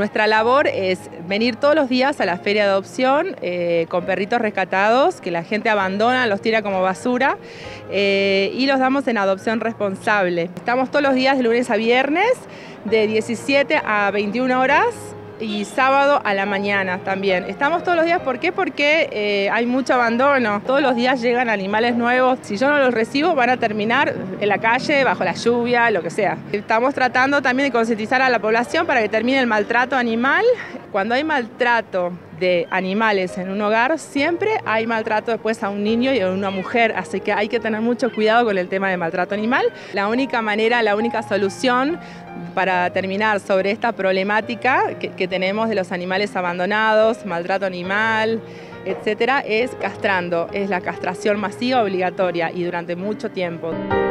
Nuestra labor es venir todos los días a la feria de adopción con perritos rescatados que la gente abandona, los tira como basura y los damos en adopción responsable. Estamos todos los días de lunes a viernes de 17 a 21 horas y sábado a la mañana también. Estamos todos los días, ¿por qué? Porque hay mucho abandono. Todos los días llegan animales nuevos. Si yo no los recibo, van a terminar en la calle, bajo la lluvia, lo que sea. Estamos tratando también de concientizar a la población para que termine el maltrato animal. Cuando hay maltrato de animales en un hogar, siempre hay maltrato después a un niño y a una mujer, así que hay que tener mucho cuidado con el tema de maltrato animal. La única manera, la única solución para terminar sobre esta problemática que tenemos de los animales abandonados, maltrato animal, etcétera, es castrando. Es la castración masiva obligatoria y durante mucho tiempo.